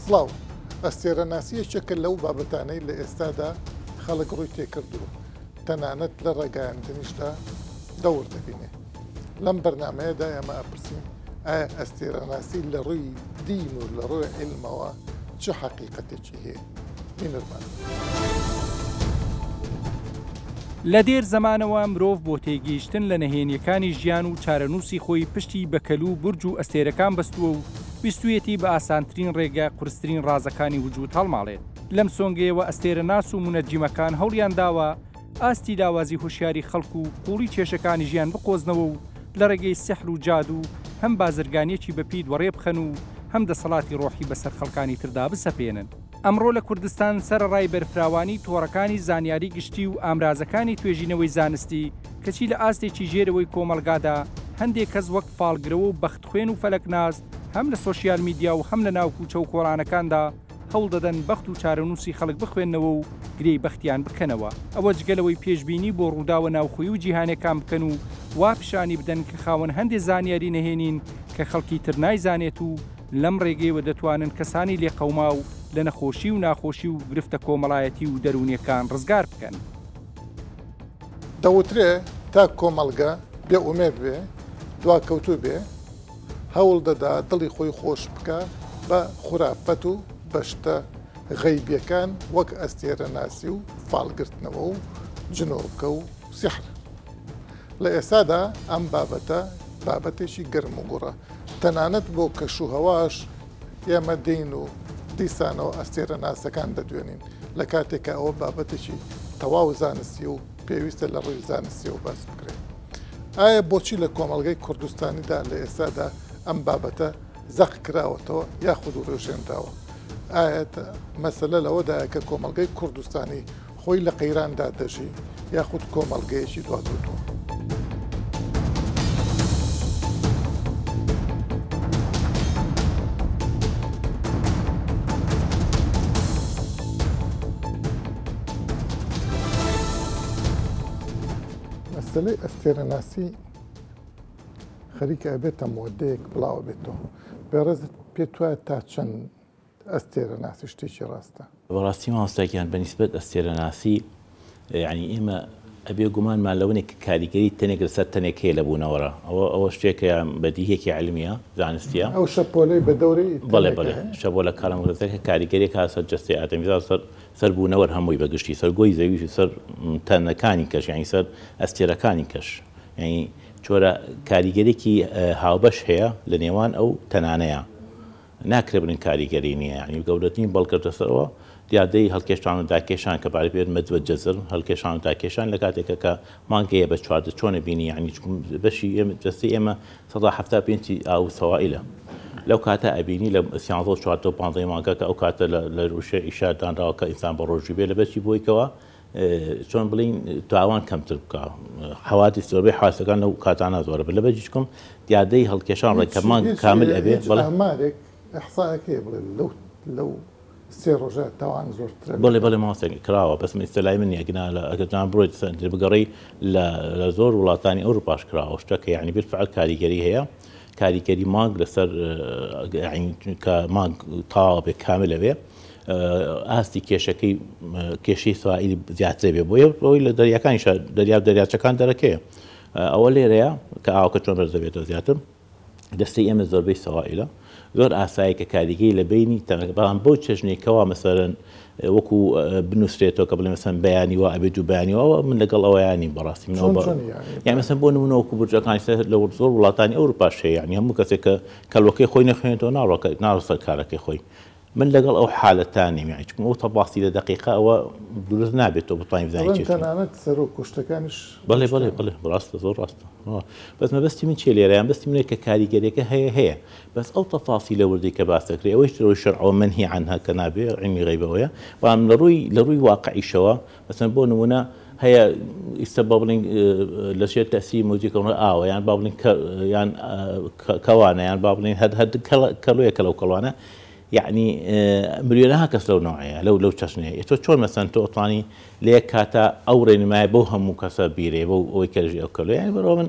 سڵاو ئەستێرە ناسیەکێکە لەو بابەتانەی لە ئێستادا خەڵک ڕووی تێکردووە تەنانەت لە ڕێگایاندنیشدا دەور دەبینێ لەم بەرنامەیەدا ئێمە ئەپرسین ئایا ئەستێرە ناسی لە ڕووی دین و لە ڕووی علمەوە چه حەقیقەتێکی هەیە میێنەرمان لە دێر زەمانەوە مرۆڤ بۆ تێگەیشتن لە نەهێنیەکانی ژیان و چارەنووسی خۆی پشتی بە کەلوو بورج و ئەستێرەکان بەستووە و بیستویەتی بە ئاسانترین ڕێگە قورسترین ڕازەکانی وجود هەڵماڵێت لەم سۆنگەیەوە ئەستێرە ناس و مونەجیمەکان هەوڵیان داوە ئاستی داوازی هوشیاری خەڵکو و قوڵی کێشەکانی ژیان بقۆزنەوە و لە ڕێگەی سیحر و جادو هەم بازرگانیەکی بەپید وەڕێ بخەن و هەم دەسەڵاتی ڕۆحی بەسەر خەڵکانی تردا بسەپێنن. ئەمڕۆ لە کوردستان سەرڕای بەرفراوانی تۆڕەکانی زانیاری گشتی و ئامرازەکانی توێژینەوەی زانستی کەچی لە ئاستێکی ژێرەوەی کۆمەلگادا هەندێک کەس وەک فالگرەوە و بەختخوێن و فەلەکناز هەم لە سۆشیال میدیا و هەم لە ناو کوچە و کۆڕانەکاندا هەوڵ دەدەن بەخت و چارەنووسی خەڵک بخوێننەوە و گرێی بەختیان بکەنەوە ئەوە جگەلەوەی پێشبینی بۆ ڕووداوە ناوخۆی و جیهانەکان بکەن و وا پیشانی بدەن کە خاوەن هەندێک زانیاری نەهێنین کە خەڵکی تر نایزانێت و لەم ڕێگەیەوە دەتوانن کەسانی لێ قەوما و لە نەخۆشی و ناخۆشی و گرفتە کۆمەڵایەتی و دەرونیەکان ڕزگار بکەن. دەوترێ تا کۆمەڵگە بێ ئومێد بێ دواکەوتوو بێ هەوڵ دەدا دڵی خۆی خۆش بکە بە خورافەت و بەشتە غەیبیەکان وەک ئەستێرە ناسی و فالگرتنەوە و جنۆکە و سیحر. لە ئێستادا ئەم بابەتە بابەتێکی گەرم و گوڕە تەنانەت بۆ کەشوهەواش ئێمە دین و دیسانەوە ئەستێرە ناسەکان دەدوێنین لە کاتێکە ئەوە بابەتێکی تەواو زانستی و پێویستە لە ڕووی زانستیەوە باس بکرێت. ئایا بۆچی لە کۆمەڵگەی کوردستانیدا لە ئێستادا ئەم بابەتە زەق کراوەتەوە یاخود و ڕێژێنراوە؟ ئایا مەسەلە لەوەدایە کە کۆمەڵگەی کوردستانی خۆی لە قەیراندا دەژی یاخود کۆمەڵگەیەکی دواتوتوە؟ مەسەلەی ئەستێرە ناسی خەریکە ئەبێتە مۆدەیەک بڵاو بێتەوە بێڕێزت پێت وایە تا چەند ئەستێرە ناسی شتێکی ڕاستە؟ بەڕاستی مامۆستاکیان بەنسبەت ئەستێرە ناسی یعنی ئێمە ئەبێ گومانمان لەونێک کە کاریگەری تەنێک لەسەر تەنێک هەیە لە بوونەوەرە ئەوە شتێکە بەدیهێکی علمیە زانستیە ئەو شەپۆلەی بە دەوری بەڵێ شەبۆ لە کارەمەکە کاریگەریێک هاسە جەستی ئاتەمیزا سەر بوونەوەر هەمووی بەگشتی سەرگۆی زەویشی سەر تەنەکانی کەش یعنی سەر ئەستێرەکانی کەش یعنی چۆرە کاریگەرێکی هاوبەش هەیە لە نێوان ئەو تەنانەیە ناکرێ بن کاریگەری نییە ینی گەورەترین بەڵکردە سەرەوە دیادەی هەڵکێشان و داکێشان کە پارە پێێت مەجوە جەزر هەڵکێشان و داکێشان لە کاتێکە کە مانگەیە بە چواردە چۆنە بینی ینی بەشی جەستی ئێمە 1970 ئاو سەوائلە لەو کاتە ئەبینی لە 1940 مانگە کە ئەو کاتە لە ڕوشە ئیشاردانراوە کە ئینسان بە ڕۆژی بێ لە بەشی بۆیکەوە چۆن بڵین تاوان کەمتر بکە حواتی زۆربەی حواسەکان لەو کاتانە زۆرە بە لە بەجیچکم دیادەی هەڵکێشان ڕێکەمان کامل ئەبێ بەڵێمارێک ئەحسایەکەی بڵێ لەو سێ ڕۆژە تاوان زۆرتر بڵێ ماسێکی کراوە بەس ئیستلای من یەکنا ئەگەران بڕۆیت بگەڕی لە زۆر وڵاتانی ئەوروپاش کراوە شتەکە یعنی بالفعل کاریگەری هەیە کاریگەری مانگ لەسەر کە مانگ تاوا بێ کامل ئەبێ ئاستی کێشەکەی کێشەی سوائیلی زیاتر بێ بۆی لە دەریاکانی دەریاچەکان دەرەکەیە ئەوە لێرەیە کە ئاوکە چۆن بەرزەبێتەوە زیاتر دەستی ئێمە زۆربەی سەوائلە زۆر ئاسایی کە کاریگەی لە بینی تەنەکە بەڵام بۆ چێژنێکەوە مەسەرەن وەکو بنووسرێتەوە کە بڵێ مەسەن بەیانی وە ئەبێت و بەیانیەوە من لەگەڵ ئەوەیانی بەڕاستی منەوە یان مەسەن بۆ نمونەوەکو بورجەکانی لە زۆر وڵاتانی ئەوروپاش هەیە یعنی هەموو کەسێک کە کەلوەکەی خۆی نەخوێنێتەوە ناڕۆسەر کارەکەی خۆی من لەگەڵ ئەو حالەتانی یعنی چون ئەو تەباسی لە دقیقە ئەوە دروست نابێتەوە بتوانین بزانین چی تەنانەت سەر و کوشتەکانیش بەڵێ ڕاستە زۆر ڕاستە بەس مەبەستی من چێ لێرەیان بەستی منێک کە کاریگەریەکە هەیە بەس ئەو تەفاسی لە وردی کە باس دەکرێت ئەوەی ڕۆی شەرعەوە منهی عنها کە نابێ علمی غەیبەوەیە بەڵام لە ڕووی واقعیشەوە مەسەن بۆ نمونە هەیە ئیستا با بڵین لە شێت تەسی موزیکەوە ئاوە یان با بڵین یان کەوانە یان با بڵین هەد کەلوەیەکە لەو کەڵوانە یعنی ملیۆنەها کەس لەو نوعەیە لەو چەشنەیە تۆ چۆن مەسەن تۆ ئەتوانی لە یەک کاتە ئەو ڕێنمایە بەو هەموو کەسە بیرێ بۆ ئەوەی کەژی ئەو کەلوە یانی بەرەوە من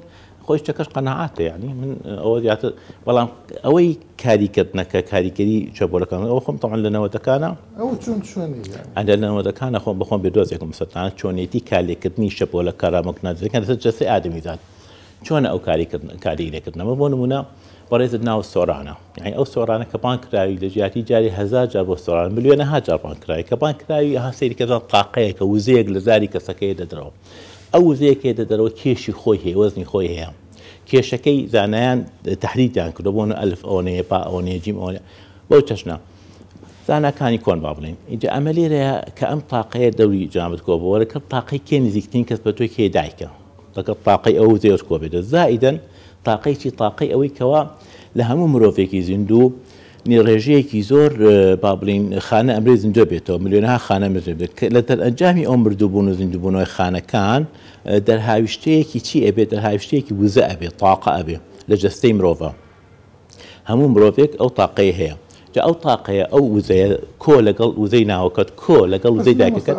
خۆی شتەکەش قەنەعاتە یعنی من ئەوە زیاتر بەڵام ئەوەی کاریکردنەکە کاریگەری چەپۆلەکان ئەوە خۆم تەواو لە نەوەتەکانە ئەو چۆن شوێنی ئەدە لە نەوەتەکانە خۆم بەخۆم بێدۆزێکم سەرتانە چۆنێتی کارلێکردنی شەپۆلە کارامەکناتەکان لەسەر جەستەی ئادەمیزاد چۆنە ئەو کاریگەریکردنەوە بۆ نمونە بەڕێزت ناو سۆرانە یعنی ئەو سۆرانە کە بان کراوی لە ژیاتی جاری 1000 جار بۆ سۆران ملیۆنەها جار بان کراوی کە بان کراوی ها سەیریکردن تاقەیە کە وزەیەک لە زاری کەسەکەی دەدرەوە ئەو وزەیەکێ دەدەرەوە کێشی خۆی هەیە وەزنی خۆی هەیە کێشەکەی زانایان تحریدیان کردو بۆن ئەلف ئەوەنەیە با ئەوەنەیە جیم ئەوەنە بەو چەشنە زاناکانی کۆن با بڵین اینجا ئەمە لێرەیە کە ئەم تاقەیە دەوری جامت کۆبەوە لەکە تاقەی کێ نزیکترین کەس بە تۆی کێ دایکە لەکە تاقەی ئەو وزەیەش کۆ بێتە زائیدەن تاقەیکی تاقەی ئەوەی کەوا لە هەموو مرۆڤێکی زیندوو ڕێژەیەکی زۆر با بڵین خانە ئەمرێ زیندۆ بێتەوە ملیۆنها خانە مردێ بێت لە دەرئەنجامی ئەو مردووبوون و زیندووبوونەوەی خانەکان دەرهاویشتەیەکی چی ئەبێت دەرهاویشتەیەکی وزە ئەبێت تاقە ئەبێ لە جەستەی مرۆڤە هەموو مرۆڤێک ئەو تاقەیە هەیە جا ئەو تاقەیە ئەو وزەیە کۆ لەگەڵ وزەی ناوەکەت کۆ لەگەڵ وزەی دایکەکەت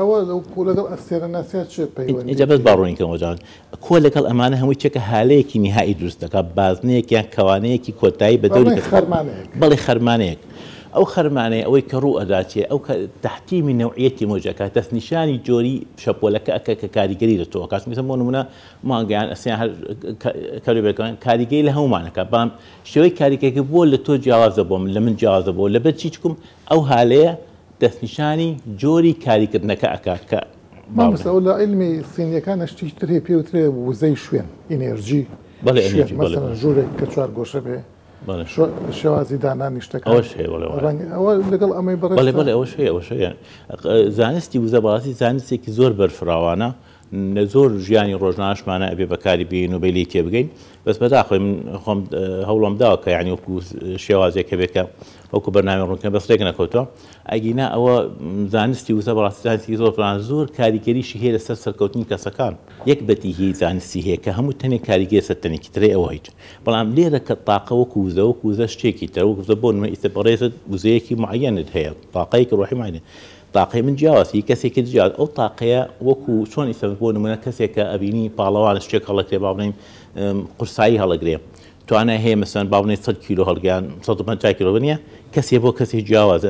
اینجا بەس باڕۆنیکەوەجان کۆ لەگەڵ ئەمانە هەمووی چێکە هالەیەکی نهایی دروست دەکات بازنەیەک یان کەوانەیەکی کۆتایی بە دەوری بەڵێ خەرمانەیەک ئەو خەرمانەیە ئەوەی کە ڕوو ئەداچێ ئەو تحتیمی نەوعیەتی مۆجەکە دەستنیشانی جۆری شەپۆلەکە ئەکە کە کاریگەری دەتەوە کاس میسە بۆ نمونە مانگەیان ئەسیان کاری بەکەن کاریگەری لە هەمومانەکە بام شێوەی کاریگەریەکە بۆ لە تۆ جیاوازە بۆم لە من جیاوازە بۆ لەبەر چی چکم ئەو هالەیە دەستنیشانی جۆری کاریکردنەکە ئەکات کە مامۆستا ئەو لە عیلمی سینیەکان هەشتی ترێ پێوترێ وزەی شوێن ئینێرژی مەسەڵەن ژوورێک کە چوار گۆشە بێ شێوازی دانانی شتەکان ئەوە لەگەڵ ئەمەی بەڵێ ئەوە شەیە ئەوە شەیە زانستی وزە بەڕاستی زانستێکی زۆر بەرفراوانە لە زۆر ژیانی ڕۆژنامەشمانە ئەبێ بەکاری بین و بەیلی تێ بگەین بەس بەداخۆی من خۆم هەوڵم داوە کە یعنی وەکو شێوازێک بێکە وەکو بەرنامە ڕوونکردن بەس ڕێک نەکەوتەوە ئەگینا ئەوە زانستی وزە بەڕاستی زانستی زۆر فلان زۆر کاریگەریشی هەیە لەسەر سەرکەوتنی کەسەکان یەک بەتیهی زانستی هەیە کە هەموو تەنێک کاریگەری سەرتەنێکی ترێ ئەوە هیچ بەڵام لێرە کە تاقە وەکو وزە شتێکی تر وەکو بۆ نمونە ئیسە بەڕێزت وزەیەکی معەنت هەیە تاقەیەکی ڕۆحی معەنێ تاقەی من جیاوازی کەسێکی جیاواز ئەو تاقەیە وەکو چۆن ئیسە بۆ نمونە کەسێکە ئەبینی پاڵەوان شتێک هەڵەگرێ با بڵێم قورسایی هەڵەگرێ توانای هەیە مەسەن با بڵێ 100 کیلۆ هەڵگیان 150 کیلۆ بنیە کەسێ بۆ کەسێک جیاوازە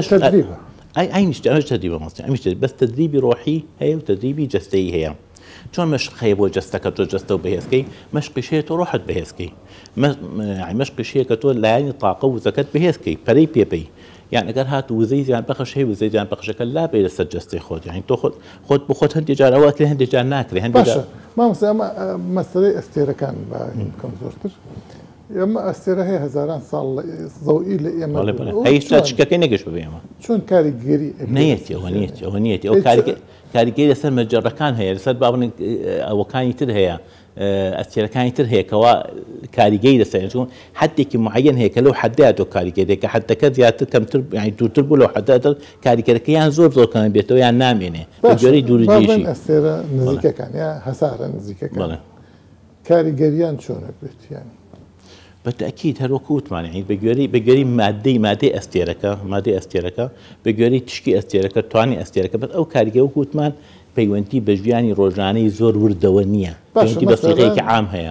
ئەینیشتە تەدریبە مەستی ئەمیشتە بەس تەدریبی ڕۆحی هەیە و تەدریبی جەستەیی هەیە چۆن مەشق هەیە بۆ جەستەکە تۆ جەستە و بەهێزکەی مەشقیشەیە تۆ ڕۆحت بەهێزکەی مەشقیشەیە کە تۆ لایەنی تاقە و وزەکەت بەهێزکەی پەرەی پێپەی یان ئەگەر هات وزەی زیان بەخش هەیە وزەی زیان بەخشەکە لا بێ لەسەر جەستەی خۆت یعنی تۆ خۆت بۆ خۆت هەندێک جار ئەوە لێ هەندێک جار ناکرێ هەندێک مامۆستا ئەمە مەسەلەی ئەستێرەکان بکەم زۆرتر ئەمە ئەستێرە هەیە هەزاران ساڵ زەوئی لە ئێمە هەیستا چکەکەی نەگەشت بێ ئێمە چۆن کاریگەری نەیەتی ئەوە نیەتی ئەو کاریگەری لەسەر مەجەڕەکان هەیە لەسەر با بڵێن ئەوەکانی تر هەیە ئەستێرەکانی تر هەیە کەوا کاریگەری لەسەر حدێکی معەن هەیە کە لەو حدەیە تۆ کاریگەری کە حدەکە زیاتر کەمتر یعنی دوورتر بوو لەو حدەتر کاریگەرەکە یان زۆر کەم بێتەوە یان نامێنێ بە جۆرەی دوورجێژی ئەستێرە نزیکەکان یا هەسارە نزیکەکان کاریگەریان چۆنە بێت یانی بەتەکید هەروەکو وتمانین بەگوێری مادەی ئەستێرەکە بەگوێری تشکی ئەستێرەکە توانی ئەستێرەکە بەس ئەو کاریگە وەکو وتمان پەیوەندی بە ژیانی ڕۆژانەی زۆر وردەوە نییە بە سیغەیەکی عام هەیە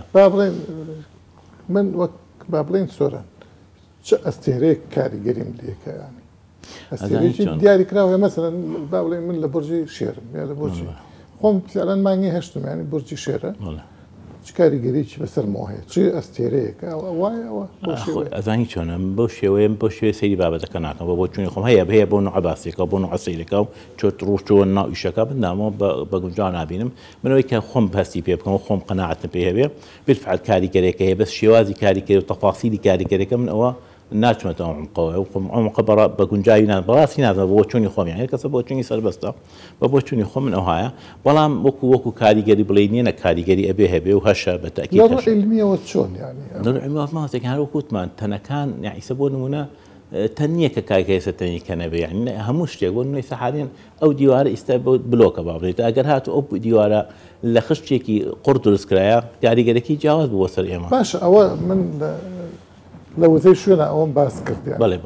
من وەک با بڵێن سۆران چ ئەستێرەیەک کاریگەریم لێکەیانی ئەستێرەیەکی دیاری کراوە مەسەلەن با بڵێن من لە بورجی شێرم یا لە بۆچی خۆم فعلەن مانگی هەشتم ینی بورجی شێرە چ کاریگەریی بەسەرمەوە هەیە چی ئەستێرەیەکە وایەوە ئەزانی چۆنە بۆ شێوەیە بۆ شوێ سەیری بابەتەکە ناکەم بۆ چوونی خۆم هەیە بەیە بۆ نوعباسیەکە بۆ نوعسیرەکە و چۆت ڕوشتەوە ناو ئیشەکە بندامەوە بە گونجاو نابینم منەوەی کە خۆم هەستی پێ بکەم و خۆم قەناعەتم پێ هەبێ بالفعل کاریگەرێکە هەیە بەس شێوازی کاریگەری و تەفاسیلی کاریگەرەکە من ئەوە ناچمەتەوە عمقەوە بە گونجاوی بەڕاستی نازانم بۆ چوونی خۆم یعنی کەسە بۆ چوونی سەربەستە بۆ چوونی خۆم من ئەوهایە بەڵام وەکو کاریگەری بڵێ نیەنە کاریگەری ئەبێ هەبێ و هەشە بەتەکید علمیەوە چۆن ماسێک هەروەکوتمان تەنەکان یاعیسە بۆ نمونە تەنیە کە کاریگەری تەنی کە نەبێ یعنی هەموو شتێک بۆ نوێی سەحاریان ئەو دیوارە ئیستا بلۆکە بابڕێت ئەگەر هاتو ئەو دیوارە لە خشتێکی قڕ دروستکرایە کاریگەرێکی جیاواز بوو سەر ئێمە باش ئەوە من لە وزەی شوێنە ئەوم باس کردیان بەڵێ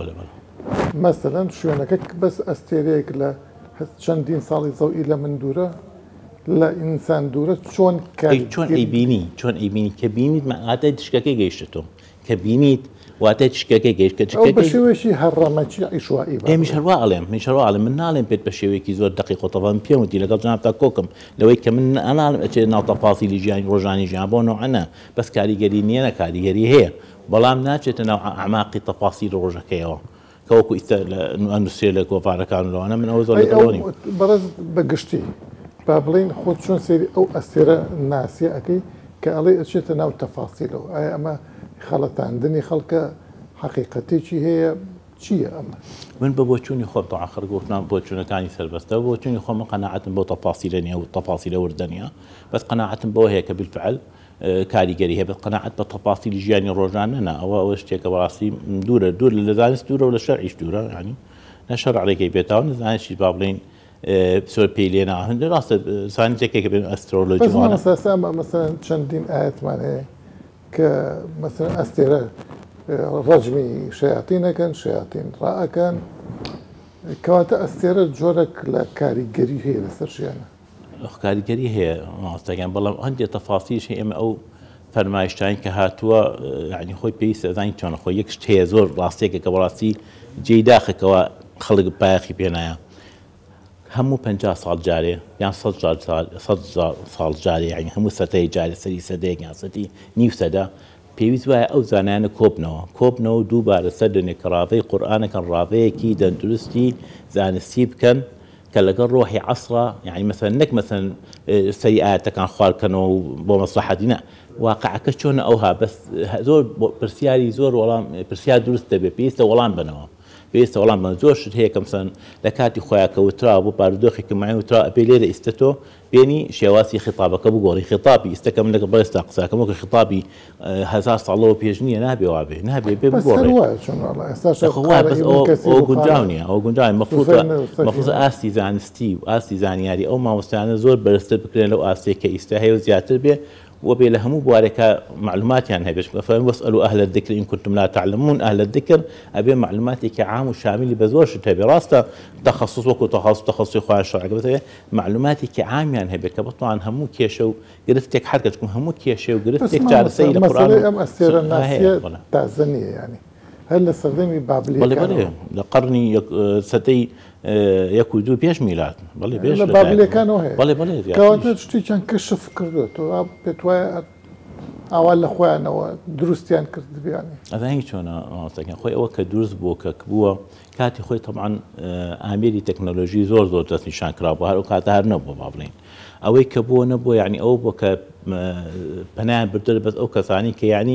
مەسەلەن شوێنەکە بەس ئەستێرەیەک لە چەندین ساڵی زەوئی لە من دوورە لە ئینسان دوورە چۆن چۆن ئەیبینی چۆن ئەیبینی کە بینیت ئاتای تشکەکەی گەیشتەوە کە بینیت واتای تشکەکەی گەیشت کە بە شێوەیەکی هەڕەمەچی عیشوایی ئێمیش هەروە ئەڵێم میشەڕوا ئەڵێم من ناڵێم پێت بە شێوەیەکی زۆر دقیق و تەواو پێم وتی لەگەڵ جناب تا کۆکم لەوەی کە من ئەناڵم ئەچێت ناو تەفاسیلی ژیانی ڕۆژانی ژیان بۆ نوعەنە بەس کاریگەری نییە نە کاریگەری هەیە بەڵام ناچێتە ناو ئەعماقی تەفاسیل ڕۆژەکەیەوە کەوەکو ئەنووسێ لە گۆڤارەکان لەوانە من ئەوە زۆر لەگەڵۆنی بەڕێز بەگشتی با بڵین خۆت چۆن سێری ئەو ئەستێرە ناسیە ئەەکەی کە ئەڵێ ئەچێتە ناو تەفاسیلەوە ئایا ئەمە خەڵەتاندنی خەڵکە حقیقەتێکی هەیە چییە ئەمە؟ من بە بۆچوونی خۆم تاخر گفتم بۆچوونەکانی سەربەستە بۆچوونی خۆم قەناعەتم بۆ تەفاسیلە نیە و تەفاسیلە وردەنیە بەس قەناعەتم بۆ هەیە کە بالفعل کاریگەری هەیە بە قەناعەت بە تەفاسیلی ژیانی ڕۆژانە نە ئەوە شتێکە بەڕاستی دوور لە زانست دوورە و لە شەرعیش دوورە ینی نە شەرعێکی بێتەوە نەزانشی با بڵین زۆر پێی لێ ناهێن ڕاستە زانستێکێکە بێن ئەسترۆلۆژی مەسەلەن چەندین ئاەتمان هەیە کە مەسەلەن ئەستێرە ڕەجمی شەیاتینەکەن شەیاتین ڕائەکەن کەواتە ئەستێرە جۆرەك لە کاریگەری هەیە لەسەر ژیانە کاریگەری هەیە ماستەکان بەڵام هەندێک تەفاسیلش ئێمە ئەو فەرمایشتین کە هاتووە یعنی خۆی پێویستە زانی چۆن خۆی یەک شت هەیە زۆر ڕاستێکە کە بەڕاستی جێی داخەکەەوە خەڵک پایەخی پێنایە هەموو 50 ساڵ جارێ یان 100 ساڵ جارێ یعنی هەموو سەتەی جارێ سەری سەدەیەک یان سەتی نیو سەدا پێویست وایە ئەو زانانە کۆبنەوە دووبارە سەر دێنێ کە ڕاوەی قورئانەکەن ڕاوەیەکی دەندروستی زانستی بکەن کە لەگەڵ ڕۆحی عەسڕە یعنی مەسەلەن نەک مەسەلەن سەری ئاەتەکان خوارکەنەوە و بۆ مەسلحەتی نە واقعەکە چۆنە ئەوها بەس زۆر پرسیاری زۆر وەڵام پرسیار دروست دەبێت پێویستە وەڵام بنەوە پێویستە وەڵام بن زۆر شت هەیە کە مەسەلەن لە کاتی خۆیان کە وترا بۆ پارودۆخێکی مای وترا ئەبێ لێرە ئیستەتۆ بێنی شێواسی خیتابەکە بگۆڕی خیتابی ئیستەکە من لەگە بەستا قساکەمەوە کە خیتابی 1000 ساڵەوە پێش نییە نابێ وابێ نابێ بێ بگۆڕێ ئەو گونجاو نییە ئەو گونجاوی مەفروض ئاستی زانستی و ئاستی زانیاری ئەو مامۆستایانە زۆر بەرزتر بکرێن لەو ئاستێک کە ئیستا هەیە و زیاتر بێ وبێ لە هەموو بوارێکە معلوماتیان هەبێت وەسئەلوا ئەهل الذکر إن كنتم لا تعلمون ئەهل الذکر ئەبێ معلوماتێکی عام و شاملی بە زۆر شت هەبێ ڕاستە تەخەسوس وەکو تەخەسوسی خۆیان شەرعەکە بێت معلوماتێکی عامیان هەبێت کە بەتوان هەموو کێشە و گرفتێک هەر کەچکم هەموو کێشە و گرفتێک چارەسەری لە قورئان ئەم ئەستێرە ناسیە تازە نییە یعنی هەر لە سەردەمی بابلیەکان لە قەرنی سەدەی 1 و 2 پێش میلاد بەڵێ پێش لە بابلیەکانەوە هەیە بەڵێ کەواتە شتێکیان کەشف کردوێتەوە پێت وایە ئاوا لە خۆیانەوە دروستیان کرد بیانی ئەزانی چۆنە ماستەکان خۆی ئەوە کە دروست بووە کە بووە کاتی خۆی تەبعاً ئامێری تەکنۆلۆژی زۆر دەست نیشان کرابوو هەر ئەو کاتە هەر نەبووە با بڵێن ئەوەی کە بووە نەبووە یعنی ئەوە بووە کە پەنایان بردە بەس ئەو کەسانی کە یعنی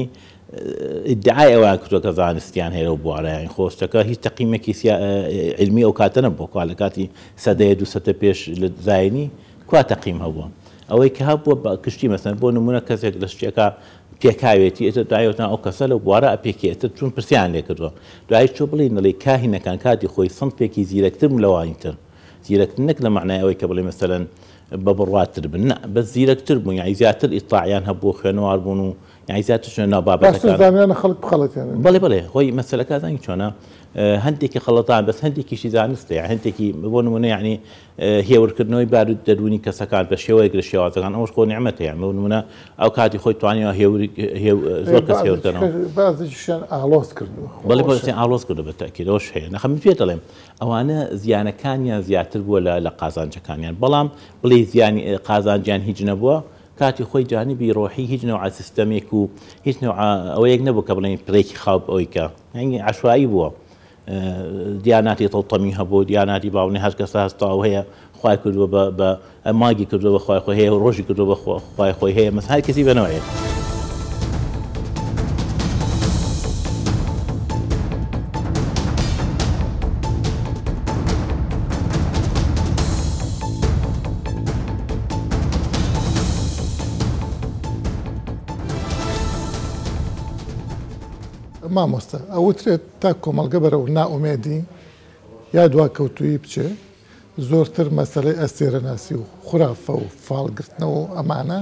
ادعای ئەوان کردووە کە زانستیان هەیە و بوارە یعنی خۆستەکە هیچ تەقیمێکی علمی ئەو کاتە نەبووە لە کاتی سەدەیە 200 پێش لە زاینی کوا تەقیم هەبووە ئەوەی کە هەبووە بە کشتی مەسەن بۆ نمونە کەسێک لە شتێکە پێکاوێتی ئێتر دوایوتان ئەو کەسە لە بوارە ئەپێکێتر چون پرسیان لێ کردووە دوای چۆ بڵێ نەڵێ کاهینەکان کاتی خۆی سنفێکی زیرەکتر لەوانیتر زیرەکتر نەک لە معنای ئەوەی کە بڵێ مەسەلەن بە بڕواتر بن بە زیرەکتر بوون یعنی زیاتر ئیطلاعیان هەبوو خوێنەوار بوون و یعنی زیاتر چۆن ناوبابەتەکان خەڵک بخەڵەتیان بڵێ خۆی مەسەلەکە زانی چۆنە هەندێکی خەڵەتان بەس هەندێکیشی زانستە هەندێکی بۆ نمونە یعنی هێورکردنەوەی بارود دەرونی کەسەکان بە شێوەیەک لە شێوازەکان ئەوش خۆ نیعمەتە یان بۆ نمونە ئەو کاتی خۆی توانیەوە زۆر کەس هێورکردنەوە بازیشیان ئاڵۆز کردووە بەڵێ ئاڵۆز کردو بە تاکید ئەوش هەیە نەخەم پێ دەڵێم ئەوانە زیانەکانیان زیاتر بووە لە قازانجەکانیان بەڵام بڵێ زیانی قازانجیان هیچ نەبووە کاتی خۆی جانبی ڕۆحی هیچ نەوع سیستەمێک و هیچ نەوع ئەوەیەک نەبوو کە بڵێن پرێکی خاوب ئەوەی کە یعنی عەشوایی بووە دیاناتی تەڵتەمی هەبوو دیاناتی باوەڕێ هەر کەسە هەستاو هەیە خوای کردووە بە ماگی کردووە بە خوای خۆی هەیە و ڕۆژی کردووە بە خوای خۆی هەیە مەس هەر کەسی بەنەوەیە مامۆستا ئەوترێت تا کۆمەڵگە بەرە و نائومێدی یا دواکەوتویی بچێ زۆرتر مەسەلەی ئەستێرەناسی و خوراافە و فاڵگرتنەوە و ئەمانە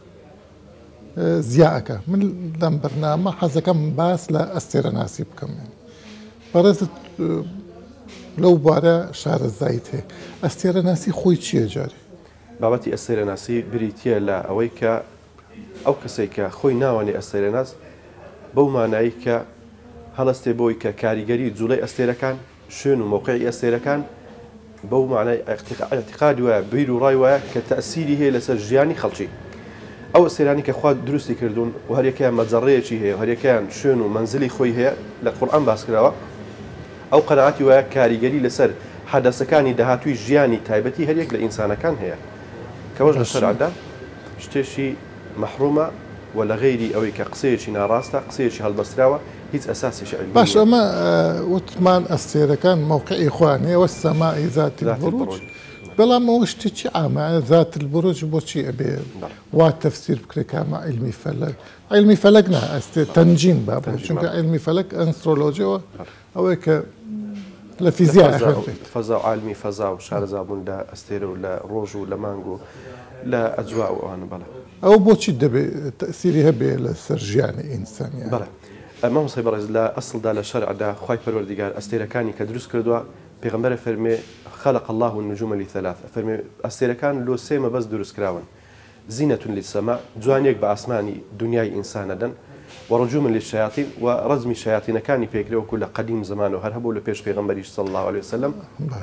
زیاکە من لەم بەرنامە حەزەکەم باس لە ئەستێرەناسی بکەم بەڕێزت لەو بارە شارەزایت هەیە ئەستێرەناسی خۆی چییە جارێ بابەتی ئەستێرەناسی بریتە لە ئەوەی کە ئەو کەسێک کە خۆی ناوانێ ئەستێرەناس بەو مانایی کە هەڵەستێ بۆی کە کاریگەری جوڵەی ئەستێرەکان شوێن و موقعی ئەستێرەکان بەو مانای اعتقادی وایە بیر و ڕای وایە کە تەئسیری هەیە لەسەر ژیانی خەڵکی ئەو ئەستێرانی کە خوا دروستی کردوون و هەریەکەیان مەجەڕەیەکی هەیە هەریەکەیان شوێن و منزلی خۆی هەیە لە قورئان باس کراوە ئەو قەناعەتی وایە کاریگەری لەسەر حەدەسەکانی داهاتووی ژیانی تایبەتی هەریەک لە ئینسانەکان هەیە کەوەش لە شەرعدا شتێکی مەحرومە و لە غەیری ئەوەی کە قسەیەکی ناڕاستە قسەیەکی هەڵبەستراوە هیچ ئەساسیش علمی باش ئەمە وتمان ئەستێرەکان موقعی خوان هەیە وەسەمائی ذاتی البروج بەڵام ئەوە شتێکی عامە ذات البروج بۆچی ئەبێ وا تەفسیر بکرێت کامە علمی فەلەک علمی فەلەک نا ئەستێ تەنجیم بابە چونکە علمی فەلەک ئەنسترۆلۆژیەوە ئەوەی کە لە فیزیای فەزا و عالمی فەزا و شارەزابوون لە ئەستێرە و لە ڕۆژ و لە مانگ و لە ئەجوا و ئەوانە بەڵێ ئەو بۆچی دەبێت تەئسیری هەبێ لەسەر ژیانی ئینسانی بەڵێ مامۆسای بەڕێز لە ئەسڵدا لە شەرعدا خوای پەروەردیگار ئەستێرەکانی کە دروست کردووە پێغەمبەر فەرمێ خلق الله النجوم لثلاث فەرمێ ئەستێرەکان لۆ سێمە بەس دروست کراون زینة للسماء جوانێک بە ئاسمانی دنیای ئینسانەدەن ورجوما للشياطين ورزم الشياطين كان يفكروا كل قديم زمان وهربوا لبيش پیغمبر صلى الله عليه وسلم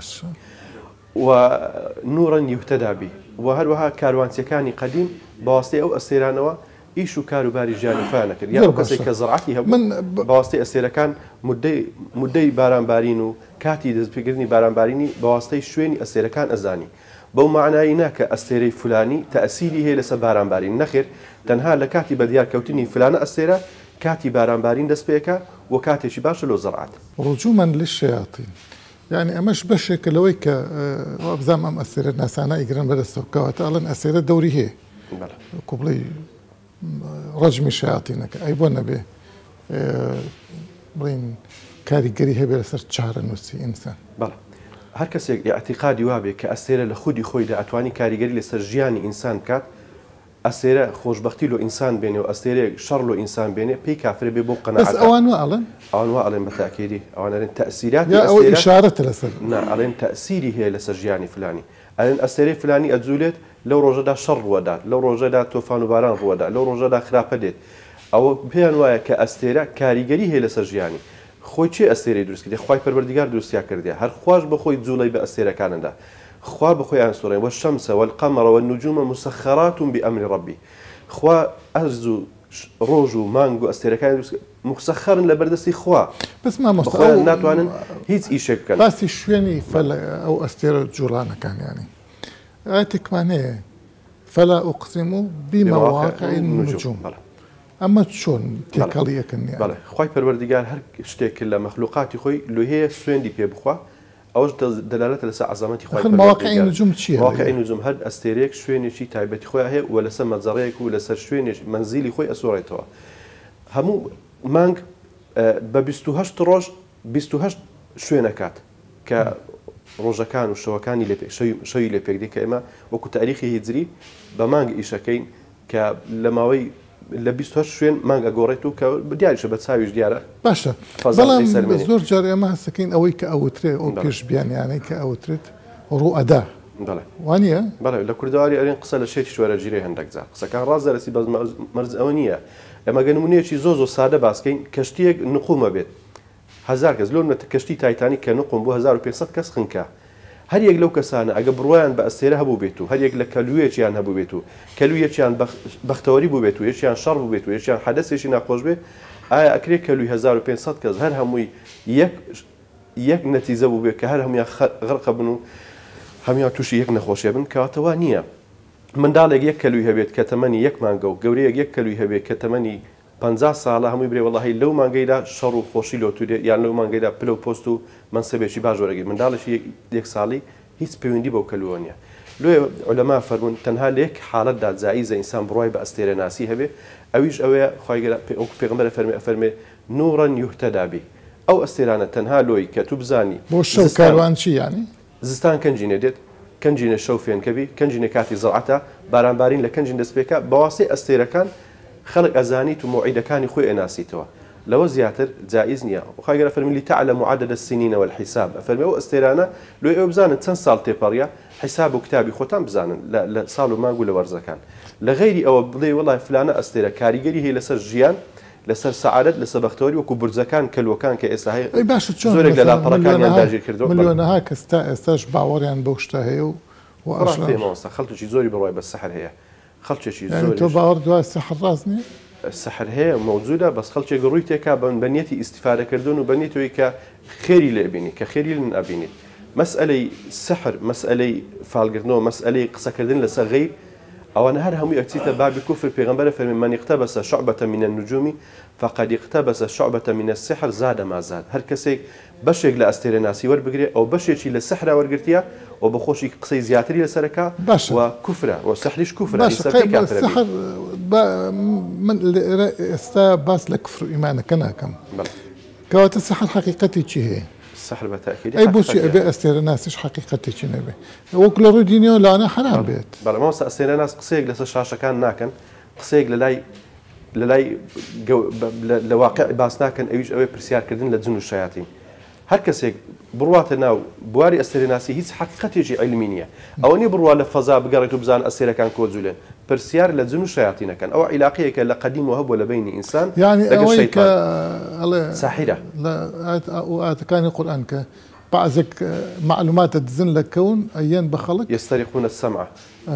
ونورا يهتدى به وهروها كاروانسيكاني قديم بواسطه او اسيرانوا ايشو كاروباري جانفانا كر يعني كسي زراعتي من بواسطه اسيركان مدي بارانبارينو كاتي دز فكرني بارانباريني بواسطه شويني اسيركان ازاني بو معنى هناك أستيري فلاني تأثيري هي لسه بارانبارين نخير تنها لكاتي بديار كوتيني فلانة أستيرة كاتي بارانبارين دسبيكا وكاتي شباش لو زرعت رجوما للشياطين يعني أمش بشك لويك وأبزام أم أستيرة الناس أنا إجران بدأ السوكاوات ألن أستيرة دوري هي قبلي رجم الشياطين أيبونا به بلين كاريجري هي بلسر شهر نوسي إنسان بله هر کەسێک اعتقادی وابێ کە ئەستێرە لە خودی خۆیدا ئەتوانی کاریگەری لەسەر ژیانی ئینسان بکات ئەستێرە خۆشبەختی لۆ ئینسان بێنێ و ئەستێرەیەک شەڕ لۆ ئینسان بێنێ پێی کافرە بێ بۆ قەناعەت ئەوان وا ئەڵێن بە تاکیدی ئەوانەڵێن تەئسیراتی ئەو ئیشارەتە لەسەر نا ئەڵێن تەئسیری هەیە لەسەر ژیانی فلانی ئەڵێن ئەستێرەی فلانی ئەجوولێت لەو ڕۆژەدا شەڕ ڕوەدات لەو ڕۆژەدا تۆفان و باران ڕوەدات لەو ڕۆژەدا خراپە دێت ئەوە پێیان وایە کە ئەستێرە کاریگەری هەیە لەسەر ژیانی خۆی چی ئەستێرەی دروست کردی خوای پەروەردیگار دروستیا کردی هەر خوش بخۆی جوڵەی بە ئەستێرەکاندا خوا بخۆی ئەنسوڕێن والشەمس والقمر والنجوم مسخرات بأمر ربي خوا ئەرز و ڕۆژ و مانگ و ئەستێرەکانی مسخرن لە بەردەستی خوا بس ما ناتوانن هیچ ئیشێک بکەن باسی شوێنی ئەو ئەستێرە جوڵانەکان ینی ئاتێکمان هەیە فلا أقسم بمواقع النجوم ئەمە چۆن تێکەڵیەکەن بەڵێ خوای پەروەردیگار هەر شتێک لە مەخلوقاتی خۆی لۆ هەیە سوێندی پێ بخوا ئەوش دەلالەتە لەسەر عەزەمەتی خوای پەروەردیگار مواقع نجوم چییە مواقع نجوم هەر ئەستێرەیەک شوێنێکی تایبەتی خۆیان هەیە و لەسەر مەجەڕەیەک و لەسەر شوێنێک منزیلی خۆی ئەسوڕێتەوە هەموو مانگ بە 28 ڕۆژ 28 شوێنەکات کە ڕۆژەکان و شەوەکانی شەوی لێ پێک دێ کە ئێمە وەکو تاریخی هیجری بە مانگ ئیشەکەین کە لە ماوەی لە 28 شوێن مانگە گۆڕێت و کە دیاریشە بە چاویش دیارە باشە بەڵام زۆر جار ئێمە هەستەکەین ئەوەی کە ئەوترێ ئەو پێش بیانیانەی کە ئەوترێت ڕوئەدا وانە بەڵێ لە کوردەواری ئەرێن قسە لە شێتی شوێرەگیری هەندێک جار قسەکان ڕاست دەرەسی بەس مەرج ئەوە نییە ئەمە گەنمونەیەکی زۆ سادە باسکەین کەشتیەک نقومە بێت 1000 کەس لۆ کەشتی تایتانی کە نقم بۆ 1500 کەس خنکە هەر یەک لەو کەسانە ئەگە بڕوایان بە ئەستێرە هەبوو بێت و هەر یەک لە کەلوویەکیان هەبوو بێت و کەلوویەکیان بەختەوەری بوو بێت و یەکیان شەڕ بوو بێت و یەکیان حەدەسێکی ناخۆش بێت ئایا ئەکرێت کەلووی 1500 کەس هەر هەمووی یەک نەتیزە بوو بێت کە هەر هەمویان غەرقە بن و هەمویان تووشی یەک نەخۆشیە بن کەواتەوە نییە منداڵێک یەک کەلووی هەبێت کە تەمەنی یەک مانگە و گەورەیەک یەک کەلووی هەبێت کە تەمەنی 50 ساڵە هەمووی برێ وەڵاهی لەو مانگەیدا شەڕ و خۆشی لۆ تودێت یان لەو مانگەیدا پلە و پۆست و مەنسەبێکی باش وەرەگیر منداڵێکی یەک ساڵی هیچ پەیوەندی بەو کەلووە نییە لێ عولەما فەرمون تەنها لە یەک حاڵەتدا جائیزە ئینسان بڕوای بە ئەستێرەناسی هەبێ ئەویش ئەوەیە پێغەمبەر فەرمێ نوڕەن یوهتەدا بێ ئەو ئەستێرانە تەنها لۆی کە تو بزانی بۆ شەو کاروان چی یانی زستان کەنجینە دێت کەنجینە شەو فێنکەبی کەنجینە کاتی زەڕعەتە بارانبارین لە کەنجین دەست پێکە بەواسطەی ئەستێرەکان خەڵک ئەزانیت و مۆعیدەکانی خۆی ئەناسیتەوە لو زياتر جائز نيا وخاير فرمي اللي تعلم عدد السنين والحساب فرمي او استيرانا لو يبزان تن سال تيباريا حساب وكتابي خوتان بزان لا صالو ما نقول ورزكان لغيري او بلي والله فلانه استيرا كاريجري هي لسر جيان لسر سعادت لسر بختوري وكو برزكان كلوكان كاس هي اي باش تشوف زورك لا بركان ينداجي كردو مليون هاك استاج باوريان بوشتا هي واشرف ما خلطوا شي زوري بروي بالسحر هي خلطوا شي زوري يعني تو باور دوا السحر رازني السحر هي موجودة بس خلش يقولوا تيكا بنيتي استفادة كردون وبنيته كخيري لأبيني كخيري لن أبيني مسألة السحر مسألة فالقرنو مسألة قصة كردين لسا غيب أو أنا هرهم يأتيت باب الكفر بيغمبر فمن اقتبس شعبة من النجوم فقد اقتبس شعبة من السحر زاد ما زاد هر كسي بشيك لأستير ناسي وربقري أو بشيك للسحر ورقرتيا وبخوشي قصي زياتري لسركا وكفرة وسحرش كفرة السحر من استا باس لكفر إيمانك أنا كم كوات السحر حقيقتي شي هي السحر بالتأكيد أي بوشي أبي أستير ناس حقيقتي شي نبي وكل رودينيو لا أنا حرام بيت بلا ما أستير ناس قصيق لسشاشة كان ناكن قصيق للاي لواقع باسنا كان أيش أبي برسيار كردين لجنو الشياطين هر کەسێک بڕواتە ناو بواری ئەستێرەناسی هیچ حقیقەتێکی علمی نییە ئەوەنی بڕوا لە فەزا بگەڕێت و بزان ئەستێرەکان کۆجوولێن پرسیار لە جن و شەیاطینەکان ئەوە عیلاقەیەکە لە قەدیم و هەبووە لە بینی ئینسان يعني ئەوەی کە ساحرە ئاەتەکانی قورئان کە بعضك معلومات تزن للكون أيان بخلق يسترقون السمع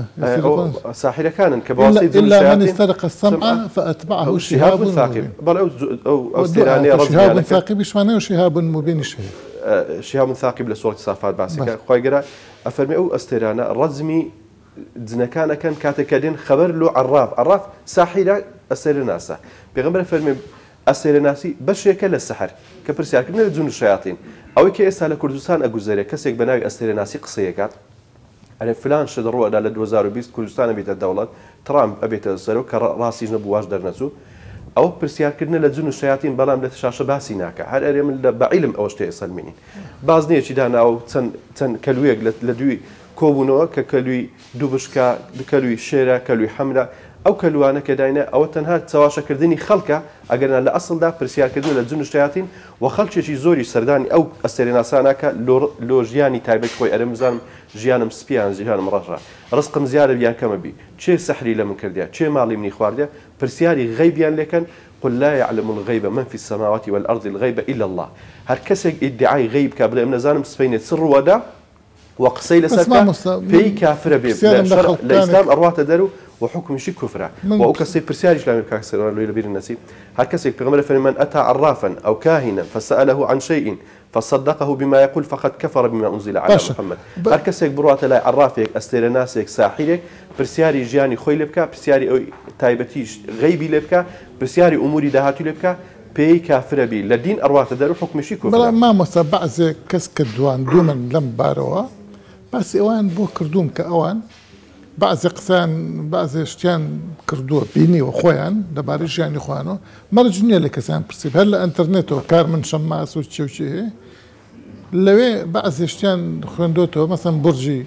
ساحرة كان كبواسيط إلا من استرق السمع فأتبعه شهاب ثاقب بل أو استيرانية شهاب ثاقب إيش معناه شهاب مبين الشهاب شهاب ثاقب لسورة الصافات باسكة خويقرا أفرمي أو استيرانا رزمي زنكان كان كاتكادين خبر له عراف ساحرة استيراناسا بيغمبر فرمي استيراناسي بشيك للسحر كبرسيار كنا لجون الشياطين أو كيس على كردستان أجوزاري كسيك بناوي استيراناسي قصيكات يعني فلان شدروا على 2020 كردستان بيت الدولة ترامب أبيت السلو كراسي جنبواش درنسو أو برسيار كنا لجون الشياطين بلام لتشاش باسيناك هذا أريم بعلم أو شيء سلمين بعض نيجي دانا أو تن كلويق لدوي كوبونو ككلوي دوبشكا كلوي شيرا كلوي حمرا أو كلوانا كداينا أو تنها تسواشا كردني خلقة أجرنا لأصل ده برسيار كردون لجون الشياطين وخلش شيء زوري سرداني أو استرناساناك لو جياني تايبك خوي أرمزان جيانم سبيان جيانم رجع رزق مزيار بيان كم بي شيء سحري لمن كرديا شيء مالي من إخوارديا برسياري غيبيان لكن قل لا يعلم الغيب من في السماوات والأرض الغيب إلا الله هركسك ادعاء غيب كابل من زانم سبينة سر ودا وقصي لسكا في كافر بي الإسلام أرواح تدرو وحكم شيء كفرة وأكسي برسياري إسلامي كاكسر لويل بير النسيب هركسي بغمر فمن أتى عرافا أو كاهنا فسأله عن شيء فصدقه بما يقول فقد كفر بما أنزل على محمد هركسي بروات لا عرافك استيرناسك ساحرك برسياري جياني خوي لبكا برسياري تايبتيش غيبي لبكا برسياري أموري دهاتي لبكا بي كافر بي لدين أرواح تدرو حكم شيء كفرة ما مسبع زي كسك الدوان دوما لم باروا بس اوان بو كردوم كاوان بعض قسان بعض اشتيان كردوه بيني وخوان دباريش يعني خوانو مرجنيه لكسان برسيب هلا انترنتو كار من شماس وشي وشي لوي بعض اشتيان خوندوتو مثلا برجي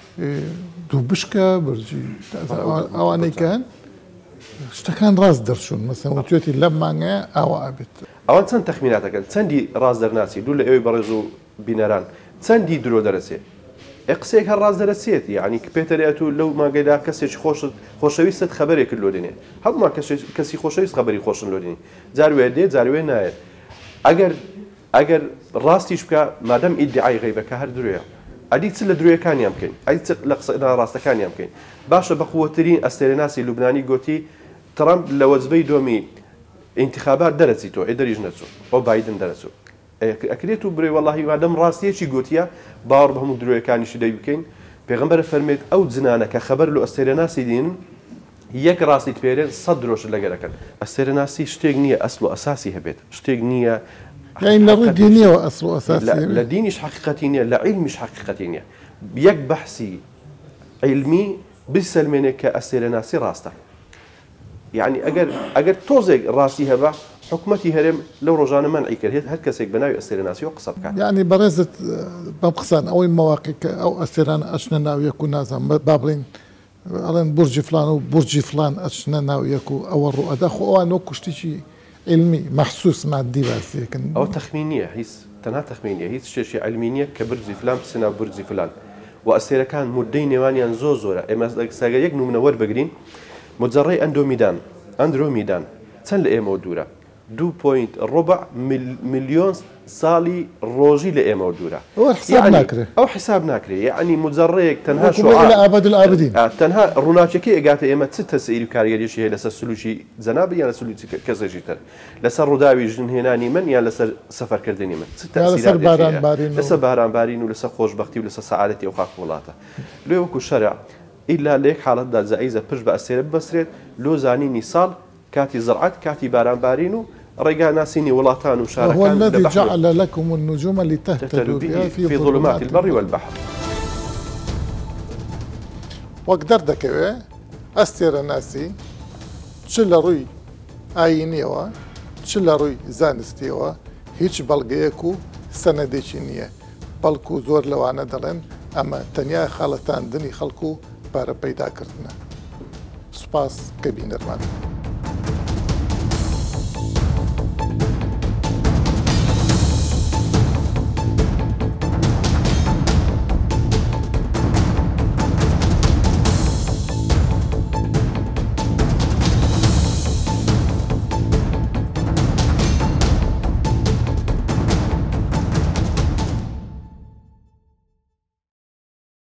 دوبشكا برجي اواني كان اشتكان راس درشون مثلا وتيوتي لما او ابت اوان تن تخميناتك تندي راس درناسي دول ايوي برزو بينران تندي درو درسي اقسيك هالراس درسيت يعني كبيترياتو لو ما قيدا كسيش خوشويست خبري كله دنيا هذا ما كسي خوشويست خبري خوشن لو دنيا زاروي دي زاروي ناير اگر راستيش بكا مادام ادعاء غيبك هر درويا ادي تسل درويا كان يمكن ادي لقصنا راست كان يمكن باشا بقوترين استرناسي لبناني قوتي ترامب لوزبي دومي انتخابات درسيتو ادريج نفسه او بايدن درسو اكريتو بري والله ما دام راستي شي قوتيا باور بهم دروي كان شي دايبكين پیغمبر فرميت او زنانه كخبر له استرناسي دين يك راسي تبيرن صدروش لغركن استرناسي شتيغنيه اصله اساسي هبت شتيغنيه يعني لا دينيه واصله اساسي لا دينيش حقيقتينيه لا علميش حقيقتينيه يك بحثي علمي بالسلمنه كاسترناسي راسته يعني اگر توزق راسي هبه حكمتي هرم لو رجعنا منعي كرهت هالكسيك بناوي استرناسي وقصب كان يعني برزة بمقصان أو المواقع أو استران أشننا ويكون نازم بابلين على برج فلان وبرج فلان أشننا ويكو أو الرؤى داخو أو أنو كشتي علمی مەحسوس مادی باسیەکەن ئەو تەخمینیە هیچ تەنها تەخمینیە هیچ شتێکی علمینیە کە برجی فلان بچنە برجی فلان و ئەستێرەکان مودەی نێوانیان زۆرە ئێمە ساگە یەک نمونە وەربگرین مجەڕەی ئەندرۆمیدان چەند لە ئێمە دوورە 2.4 ملیۆن ساڵی ڕۆژی لە ئێمە دوورە ئەو حساب ناکرێت یعنی مجەڕەیەک تەنها تەنها ڕووناچەکەی ئەگاتە ئێمە چ تەسەیری و کارگەریشی هەیە لەسەر سلوکی جەنابە یان لە سلوکی کەسێکی تر لەسەر ڕووداوی ژنهێنانی من یان لەسەر سەفەرکردنی من لەسەر بارانبارین و لەسەر خۆشبەختی و لەسەر سەعادەتی ئەو خاک وڵاتە لێ وەکو شەرع ئیلا لە یەک حاڵەتدا جائیزە پشت بە ئەستێرە ببەسرێت لۆ زانینی ساڵ کاتی زرعات کاتی بارانبارین و ڕێگا ناسینی وڵاتان و شارەکان هو الذي جعل لكم النجوم لتهتدوا بها في ظلمات البر والبحر وەک دەردەکەوێ ئەستێرە ناسی چ لە ڕووی ئاینیەوە چ لە ڕووی زانستیەوە هیچ بەڵگەیەک و سەنەدێکی نییە بەڵکو زۆر لەوانە دەڵێن ئەمە تەنیا خاڵەتاندنی خەڵکو و پارە پەیداکردنە سوپاس کە بینەرمان